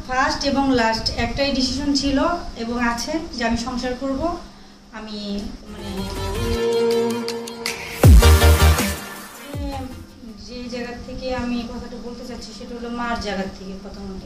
First এবং last একটাই decision ছিল এবং আছে যে আমি সংসার করব। আমি মানে যে জায়গা থেকে আমি কথাটা বলতে চাচ্ছি সেটা হলো মার জায়গা থেকে প্রথমত,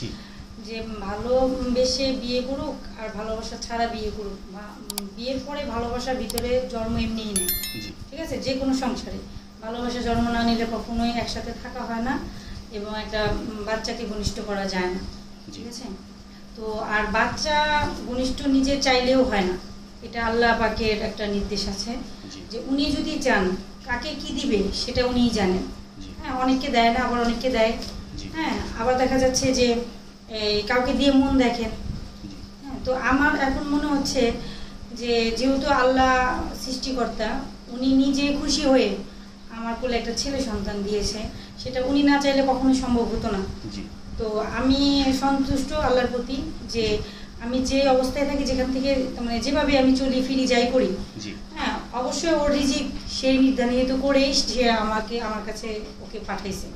যে ভালোবেসে বিয়ে করুক আর ভালোবাসা ছাড়া বিয়ে করুক, বিয়ের পরে ভালোবাসার ভিতরে জন্ম এমনিই নেই, ঠিক আছে? যে কোনো সংসারে ভালোবাসা জন্ম না নিলে কখনোই একসাথে থাকা হয় না এবং একটা বাচ্চাকে ঘনিষ্ঠ করা যায় না, ঠিক আছে? তো আর বাচ্চা ঘনিষ্ঠ নিজে চাইলেও হয় না, এটা আল্লাহ পাকের একটা নির্দেশ আছে যে উনি যদি চান কাকে কি দিবে সেটা উনিই জানেন। হ্যাঁ, অনেককে দেয় না, আবার অনেককে দেয়। হ্যাঁ, আবার দেখা যাচ্ছে যে কাউকে দিয়ে মন দেখেন। হ্যাঁ, তো আমার এখন মনে হচ্ছে যে যেহেতু আল্লাহ সৃষ্টিকর্তা, উনি নিজে খুশি হয়ে আমার কোলে একটা ছেলে সন্তান দিয়েছে, সেটা উনি না চাইলে কখনোই সম্ভব হতো না। তো আমি সন্তুষ্ট আল্লাহর প্রতি যে আমি যে অবস্থায় থাকি, যেখান থেকে মানে যেভাবে আমি চলি ফিরি যাই করি, হ্যাঁ অবশ্যই ওর রিজিক সেই নির্ধারিত করেই সে আমার কাছে ওকে পাঠাইছে।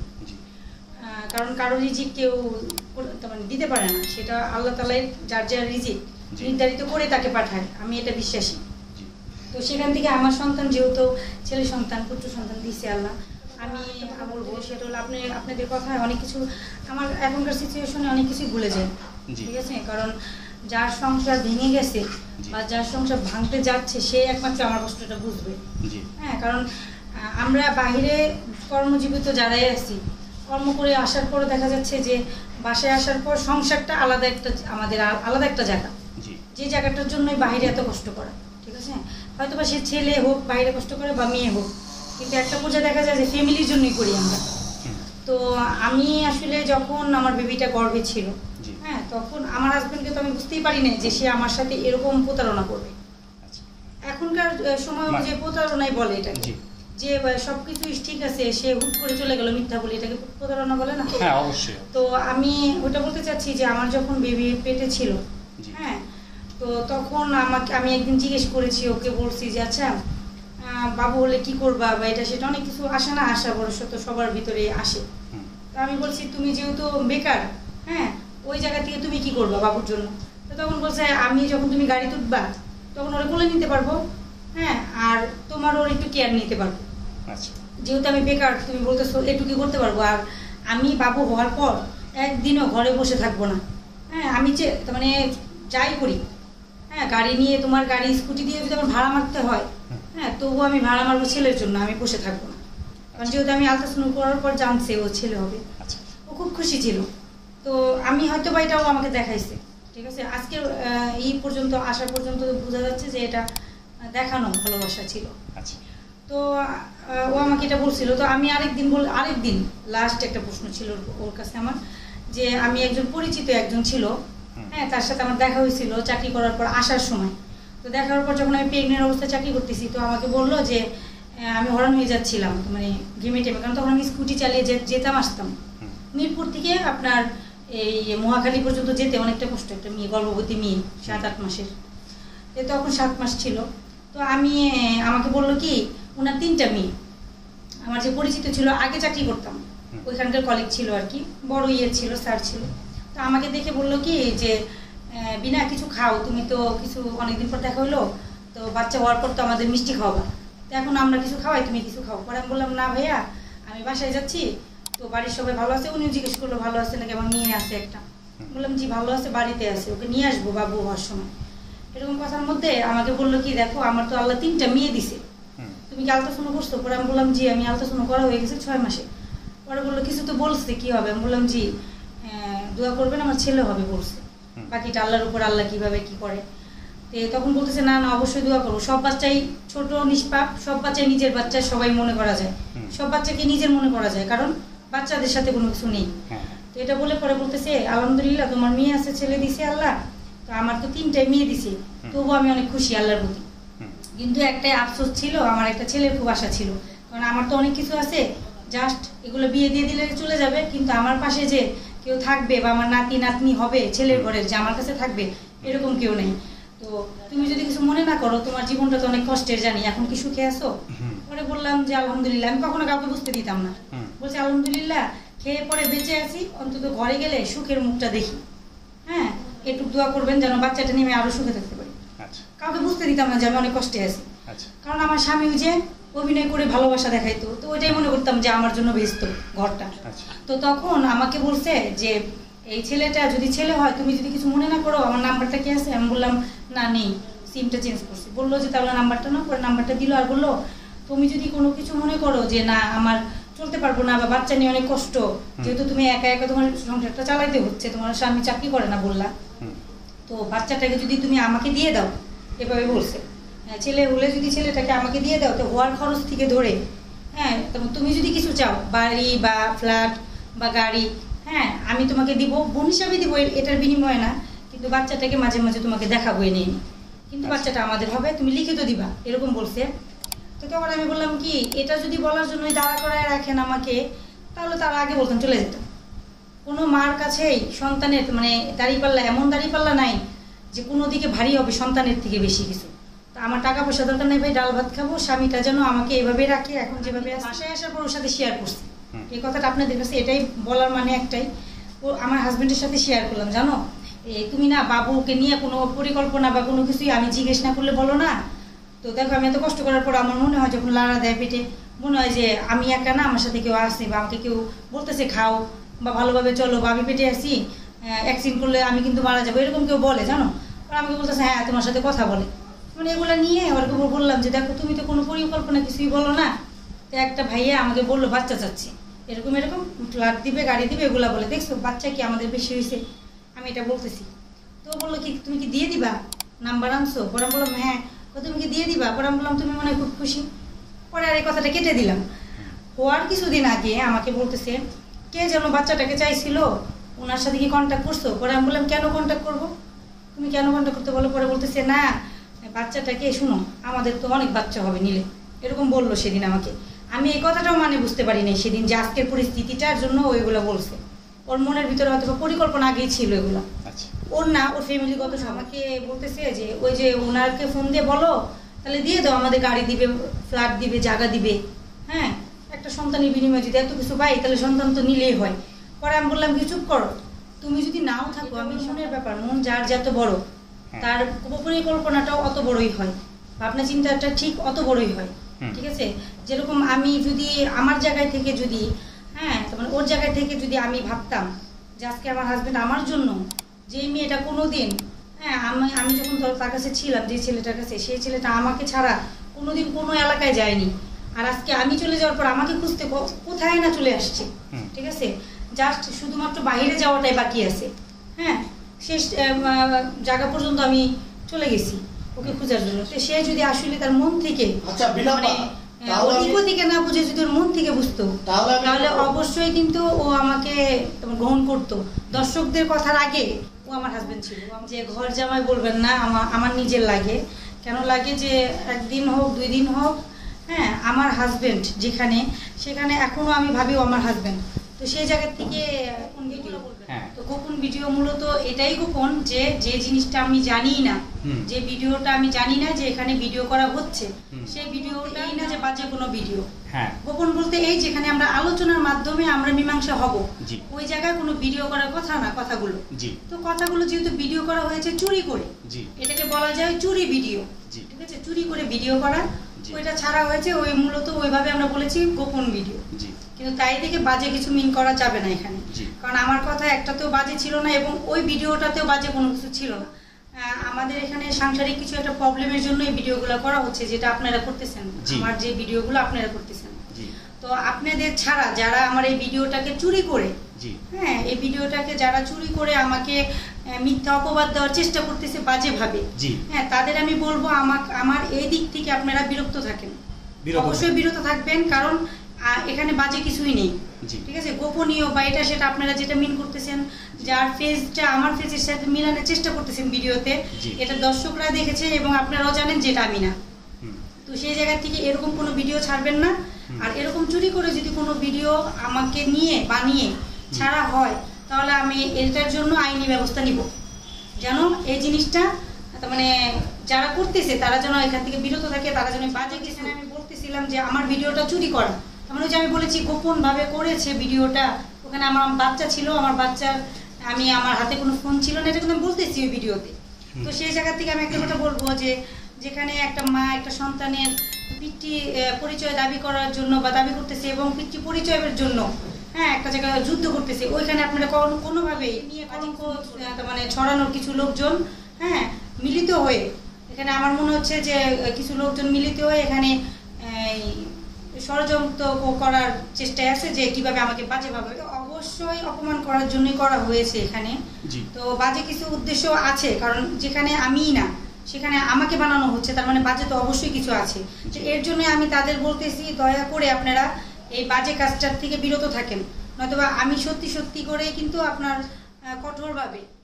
কারণ কারো রিজিক কেউ মানে দিতে পারে না, সেটা আল্লাহ তাআলাই যার যার রিজিক নির্ধারিত করে তাকে পাঠায়, আমি এটা বিশ্বাসী। তো সেখান থেকে আমার সন্তান যেহেতু ছেলে সন্তান, পুত্র সন্তান দিছে আল্লাহ, আমি বলবো সেটা হলো আপনাদের কথায় অনেক কিছু আমার এখনকার সিচুয়েশনে অনেক কিছুই ভুলে যায়, ঠিক আছে? কারণ যার সংসার ভেঙে গেছে বা যার সংসার ভাঙতে যাচ্ছে সে একমাত্র আমার কষ্টটা বুঝবে। হ্যাঁ, কারণ আমরা বাহিরে কর্মজীবিত যারাই আছি, কর্ম করে আসার পর দেখা যাচ্ছে যে বাসায় আসার পর সংসারটা আলাদা একটা, আমাদের আলাদা একটা জায়গা, যে জায়গাটার জন্যই বাহিরে এত কষ্ট করা, ঠিক আছে? হয়তো বা সে ছেলে হোক বাইরে কষ্ট করে বা মেয়ে হোক, কিন্তু একটা পর্যায়ে দেখা যায় যে ফ্যামিলির জন্যই করি আমরা। তো আমি আসলে যখন আমার বেবিটা গর্ভে ছিল, হ্যাঁ, তখন আমার হাজবেন্ডকে তো আমি বুঝতেই পারি না যে সে আমার সাথে এরকম প্রতারণা করবে। এখনকার সময় অনুযায়ী প্রতারণাই বলে এটাকে, যে সবকিছু ঠিক আছে সে হুট করে চলে গেল মিথ্যা বলে, এটাকে প্রতারণা বলে না? হ্যাঁ, অবশ্যই। তো আমি ওটা বলতে চাচ্ছি যে আমার যখন বেবি পেটে ছিল, হ্যাঁ, তো তখন আমি একদিন জিজ্ঞেস করেছি, ওকে বলছি যে আচ্ছা বাবু হলে কি করবা বা এটা সেটা, অনেক কিছু আসে না, আশা ভরসা সবার ভিতরে আসে। তো আমি বলছি তুমি যেহেতু বেকার, হ্যাঁ, ওই জায়গা থেকে তুমি কি করবা বাবুর জন্য? তো তখন বলছে আমি যখন তুমি গাড়ি তুলবা তখন ওরা কোলে নিতে পারবো, হ্যাঁ, আর তোমার ওর একটু কেয়ার নিতে পারবো। যেহেতু আমি বেকার, তুমি বলতেছো এটুকু করতে পারবো, আর আমি বাবু হওয়ার পর একদিনও ঘরে বসে থাকবো না। হ্যাঁ, আমি যে মানে যাই করি, হ্যাঁ, গাড়ি নিয়ে তোমার গাড়ি স্কুটি দিয়ে যদি আমার ভাড়া মারতে হয়, হ্যাঁ, তবুও আমি ভাড়া মারবো ছেলের জন্য, আমি বসে থাকবো না। কারণ যেহেতু আমি আলট্রাসাউন্ড করার পর জানছে ও ছেলে হবে, ও খুব খুশি ছিল। তো আমি হয়তো বা এটাও আমাকে দেখাইছে, ঠিক আছে? আজকে এই পর্যন্ত আসার পর্যন্ত বোঝা যাচ্ছে যে এটা দেখানো ভালোবাসা ছিল। তো ও আমাকে এটা বলছিল। তো আমি আরেকদিন লাস্ট একটা প্রশ্ন ছিল ওর কাছে আমার, যে আমি একজন পরিচিত একজন ছিল, হ্যাঁ, তার সাথে আমার দেখা হয়েছিল চাকরি করার পর আসার সময়। তো দেখার পর যখন আমি প্রেগনেন্ট অবস্থায় চাকরি করতেছি, তো আমাকে বললো যে আমি হরান হয়ে যাচ্ছিলাম মানে ঘেমে টেমে, কারণ তখন আমি স্কুটি চালিয়ে যেতাম আসতাম মিরপুর থেকে আপনার এই মহাখালী পর্যন্ত যেতে অনেকটা কষ্ট, একটা মেয়ে গর্ভবতী মেয়ে 7-8 মাসের, তখন 7 মাস ছিল। তো আমাকে বললো কি ওনার 3টা মেয়ে, আমার যে পরিচিত ছিল আগে চাকরি করতাম ওইখানকার কলিগ ছিল আর কি, বড় ছিল, স্যার ছিল। তো আমাকে দেখে বললো কি যে বিনা কিছু খাও, তুমি তো কিছু অনেকদিন পর দেখা হলো, তো বাচ্চা হওয়ার পর তো আমাদের মিষ্টি খাওয়াবা, তো এখন আমরা কিছু খাওয়াই তুমি কিছু খাও। পরে আমি বললাম না ভাইয়া আমি বাসায় যাচ্ছি, তো বাড়ির সবাই ভালো আছে। উনিও জিজ্ঞেস করলো ভালো আছে নাকি, আমার মেয়ে আছে একটা। বললাম জি ভালো আছে, বাড়িতে আছে, ওকে নিয়ে আসবো বাবু হওয়ার সময়। এরকম কথার মধ্যে আমাকে বললো কি দেখো আমার তো আল্লাহ 3টা মেয়ে দিছে, তুমি কি আলট্রাসাউন্ড করছো? পরে আমি বললাম জি আমি আলট্রাসাউন্ড করা হয়ে গেছে 6 মাসে। পরে বললো কিছু তো বলছে কি হবে? আমি বললাম জি দোয়া করবেন আমার ছেলে হবে বলছে, বাকিটা আল্লাহর উপর, আল্লাহ কিভাবে কি করে। তখন বলতেছে না না অবশ্যই দোয়া করবো। সব বাচ্চাই ছোট নিষ্পাপ, সব বাচ্চাই নিজের বাচ্চা সবাই মনে করা যায়, সব বাচ্চাকে নিজের মনে করা যায়, কারণ বাচ্চাদের সাথে কোনো কিছু নেই। তো এটা বলে পরে বলতেছে আলহামদুলিল্লাহ তোমার মেয়ে আছে, ছেলে দিছে আল্লাহ, তো আমার তো 3টাই মেয়ে দিছে, তবুও আমি অনেক খুশি আল্লাহর প্রতি। কিন্তু একটাই আফসোস ছিল, আমার একটা ছেলের খুব আশা ছিল, কারণ আমার তো অনেক কিছু আছে, জাস্ট এগুলো বিয়ে দিয়ে দিলে চলে যাবে, কিন্তু আমার পাশে যে কেউ থাকবে বা আমার নাতি নাতনি হবে ছেলের ঘরের, যে আমার কাছে থাকবে এরকম কেউ নেই। তো তুমি যদি কিছু মনে না করো, তোমার জীবনটা তো অনেক কষ্টের জানি, এখন কি সুখে আছো? পরে বললাম যে আলহামদুলিল্লাহ। আমি কখনো কাউকে বুঝতে দিতাম না, বলছি আলহামদুলিল্লাহ খেয়ে পরে বেঁচে আছি, অন্তত ঘরে গেলে সুখের মুখটা দেখি। একটু দোয়া করবেন যেন বাচ্চাটা নিয়ে আমি আরো সুখে থাকতে পারি। আচ্ছা। কাউকে বুঝতে দিতাম না যে আমি অনেক কষ্টে আছি। আচ্ছা। কারণ আমার স্বামী যে অভিনয় করে ভালোবাসা দেখাইতো, তো ওইটাই মনে করতাম যে আমার জন্য বেস্ত ঘরটা। আচ্ছা। তো তখন আমাকে বলছে যে এই ছেলেটা যদি ছেলে হয় তুমি যদি কিছু মনে না করো, আমার নাম্বারটা কি আছে? আমি বললাম না নেই, সিমটা চেঞ্জ করছি। বললো যে তাহলে নাম্বারটা না, পরে নাম্বারটা দিল আর বললো তুমি যদি কোনো কিছু মনে করো যে না আমার চলতে পারবো না বা বাচ্চা নিয়ে অনেক কষ্ট, যেহেতু তুমি একা একা তোমার সংসারটা চালাইতে হচ্ছে, তোমার স্বামী চাকরি করে না বললা, তো বাচ্চাটাকে যদি তুমি আমাকে দিয়ে দাও, এভাবে বলছে। ছেলে হলে যদি ছেলেটাকে আমাকে দিয়ে দাও তো হওয়ার খরচ থেকে ধরে, হ্যাঁ তুমি যদি কিছু চাও বাড়ি বা ফ্ল্যাট বা গাড়ি, হ্যাঁ আমি তোমাকে দিব, বোন হিসাবে দিব, এটার বিনিময়ে না, কিন্তু বাচ্চাটাকে মাঝে মাঝে তোমাকে দেখাবো এনে, কিন্তু বাচ্চাটা আমাদের হবে, তুমি লিখিত দিবা, এরকম বলছে। তো তখন আমি বললাম কি এটা যদি বলার জন্যই দাঁড়া করায় রাখেন আমাকে, তাহলে তার আগে বলতাম চলে যেতাম। কোনো মার কাছেই সন্তানের মানে দাঁড়িপাল্লা, এমন দাঁড়িপাল্লা নাই যে কোনো দিকে ভারী হবে সন্তানের থেকে বেশি কিছু। তো আমার টাকা পয়সা দরকার নেই ভাই, ডাল ভাত খাবো, স্বামীটা যেন আমাকে এভাবে রাখে, এখন যেভাবে বাসায় আসার পর ওর সাথে শেয়ার করছি এই কথাটা আপনাদের কাছে, এটাই বলার মানে একটাই। ও আমার হাজবেন্ডের সাথে শেয়ার করলাম, জানো তুমি না বাবুকে নিয়ে কোনো পরিকল্পনা বা কোনো কিছুই আমি জিজ্ঞেস না করলে বলো না। তো দেখো আমি এত কষ্ট করার পর আমার মনে হয় যখন লাড়া দেয় পেটে, মনে হয় যে আমি একা না, আমার সাথে কেউ আসছে বা আমাকে কেউ বলতেছে খাও বা ভালোভাবে চলো বা আমি পেটে আসি, অ্যাক্সিডেন্ট করলে আমি কিন্তু মারা যাবো, এরকম কেউ বলে জানো। আর আমাকে বলতেছে হ্যাঁ তোমার সাথে কথা বলে, মানে এগুলো নিয়ে ওরকে বললাম যে দেখো তুমি তো কোনো পরিকল্পনা কিছুই বলো না। তো একটা ভাইয়া আমাকে বললো বাচ্চা চাচ্ছে, এরকম এরকম ফ্ল্যাট দিবে গাড়ি দিবে এগুলা বলে, দেখছো বাচ্চা কি আমাদের বেশি হয়েছে, আমি এটা বলতেছি। তো বললো কি তুমি কি দিয়ে দিবা, নাম্বার আনছো? পরে আমি বললাম হ্যাঁ। তুমি কি দিয়ে দিবা? পরে আমি বললাম তুমি মনে হয় খুব খুশি। পরে আর এই কথাটা কেটে দিলাম। হওয়ার কিছুদিন আগে আমাকে বলতেছে কে যেন বাচ্চাটাকে চাইছিল, ওনার সাথে কি কন্ট্যাক্ট করছো? পরে আমি বললাম কেন কন্ট্যাক্ট করবো, তুমি কেন কন্ট্যাক্ট করতে বলো? পরে বলতেছে না বাচ্চাটাকে শুনো আমাদের তো অনেক বাচ্চা হবে নিলে, এরকম বললো সেদিন আমাকে। আমি এই কথাটাও মানে বুঝতে পারি নাই সেদিন যে আজকের পরিস্থিতিটার জন্য ওইগুলো বলছে, ওর মনের ভিতরে হয়তো পরিকল্পনা আগেই ছিল এগুলো। ওর না, ওর ফ্যামিলিগত আমাকে বলতেছে যে ওই যে ওনারকে ফোন দিয়ে বলো তাহলে দিয়ে দাও, আমাদের গাড়ি দিবে, ফ্ল্যাট দিবে, জায়গা দিবে, হ্যাঁ একটা সন্তানের বিনিময়ে যদি এত কিছু পাই তাহলে সন্তান তো নিলেই হয়। পরে আমি বললাম কি চুপ করো, তুমি যদি নাও থাকো, আমি মনের ব্যাপার, মন যার যত বড় তার পরিকল্পনাটাও অত বড়ই হয়, ভাবনা চিন্তাটা ঠিক অত বড়ই হয়, ঠিক আছে। যেরকম আমি যদি আমার জায়গায় থেকে যদি, হ্যাঁ মানে ওর জায়গায় থেকে যদি আমি ভাবতাম যে আজকে আমার হাজবেন্ড আমার জন্য, যে মেয়েটা কোনোদিন, হ্যাঁ আমি যখন তার কাছে ছিলাম, যে ছেলেটার কাছে, সেই ছেলেটা আমাকে ছাড়া কোনোদিন কোনো এলাকায় যায়নি, আর আজকে আমি চলে যাওয়ার পর আমাকে খুঁজতে কোথায় না চলে আসছে, ঠিক আছে। জাস্ট শুধুমাত্র বাইরে যাওয়াটাই বাকি আছে, হ্যাঁ শেষ জায়গা পর্যন্ত আমি চলে গেছি ওকে খোঁজার জন্য। তো সে যদি আসলে তার মন থেকে মানে ইগো থেকে না বুঝে যদি ওর মন থেকে বুঝতো, তাহলে অবশ্যই কিন্তু ও আমাকে গ্রহণ করতো। দর্শকদের কথার আগে ও আমার হাজবেন্ড ছিল। যে ঘর জামাই বলবেন না, আমার নিজের লাগে। কেন লাগে যে একদিন হোক 2 দিন হোক, হ্যাঁ আমার হাজবেন্ড যেখানে, সেখানে এখনো আমি ভাবি ও আমার হাজবেন্ড। তো সেই জায়গা থেকে তো গোপন ভিডিও মূলত এটাই গোপন যে যে জিনিসটা আমি জানি না, যে ভিডিওটা আমি জানি না যে এখানে ভিডিও করা হচ্ছে, সেই ভিডিওটাই না যে বাজে কোনো ভিডিও। গোপন বলতে এই যেখানে আমরা আলোচনার মাধ্যমে আমরা মীমাংসা হব, ওই জায়গায় কোনো ভিডিও করার কথা না কথাগুলো। তো কথাগুলো যেহেতু ভিডিও করা হয়েছে চুরি করে, এটাকে বলা যায় চুরি ভিডিও, ঠিক আছে, চুরি করে ভিডিও করা, ওইটা ছাড়া হয়েছে, ওই মূলত ওইভাবে আমরা বলেছি গোপন ভিডিও। কিন্তু তাই থেকে বাজে কিছু মিন করা যাবে না এখানে, কারণ আমার কথা একটাতেও বাজে ছিল না এবং ওই ভিডিওটাতেও বাজে কোনো কিছু ছিল না। আমাদের এখানে সাংসারিক কিছু একটা প্রবলেমের জন্য এই ভিডিওগুলো করা হচ্ছে, যেটা আপনারা করতেছেন, আমার যে ভিডিওগুলো আপনারা করতেছেন। তো আপনাদের ছাড়া যারা আমার এই ভিডিওটাকে চুরি করে, হ্যাঁ এই ভিডিওটাকে যারা চুরি করে আমাকে মিথ্যা অপবাদ দেওয়ার চেষ্টা করতেছে বাজেভাবে, হ্যাঁ তাদের আমি বলবো আমার এই দিক থেকে আপনারা বিরক্ত থাকেন, অবশ্যই বিরত থাকবেন, কারণ এখানে বাজে কিছুই নেই, ঠিক আছে। গোপনীয় বা এটা সেটা আপনারা যেটা মিন করতেছেন, যার ফেসটা আমার ফেসের সাথে মিলানোর চেষ্টা করতেছেন ভিডিওতে, এটা দর্শকরা দেখেছে এবং আপনারাও জানেন যে এটা আমি না। তো সেই জায়গা থেকে এরকম কোনো ভিডিও ছাড়বেন না। আর এরকম চুরি করে যদি কোনো ভিডিও আমাকে নিয়ে বানিয়ে ছাড়া হয়, তাহলে আমি এটার জন্য আইনি ব্যবস্থা নিব, যেন এই জিনিসটা মানে যারা করতেছে তারা যেন এখান থেকে বিরত থাকে, তারা যেন বাজে কিছু। আমি বলতেছিলাম যে আমার ভিডিওটা চুরি করা, মানে যে আমি বলেছি গোপন ভাবে করেছে ভিডিওটা, ওখানে আমার বাচ্চা ছিল, আমার বাচ্চার আমি আমার হাতে কোনো ফোন ছিল না, এটা কিন্তু আমি বলতেছি ওই ভিডিওতে। তো সেই জায়গা থেকে আমি একটা কথা বলবো যে যেখানে একটা মা একটা সন্তানের পিতৃ পরিচয় দাবি করার জন্য বা দাবি করতেছে এবং পিতৃ পরিচয়ের জন্য হ্যাঁ একটা জায়গায় যুদ্ধ করতেছে, ওইখানে আপনারা কোনোভাবেই নিয়ে কলঙ্ক মানে ছড়ানোর কিছু লোকজন হ্যাঁ মিলিত হয়ে, এখানে আমার মনে হচ্ছে যে কিছু লোকজন মিলিত হয়ে এখানে ষড়যন্ত্র করার চেষ্টায় আছে যে কিভাবে আমাকে বাজেভাবে, অবশ্যই অপমান করার জন্যই করা হয়েছে এখানে। তো বাজে কিছু উদ্দেশ্য আছে, কারণ যেখানে আমি না সেখানে আমাকে বানানো হচ্ছে, তার মানে বাজে তো অবশ্যই কিছু আছে। তো এর জন্য আমি তাদের বলতেছি দয়া করে আপনারা এই বাজে কাজটার থেকে বিরত থাকেন, নয়তোবা আমি সত্যি সত্যি করে কিন্তু আপনার কঠোরভাবে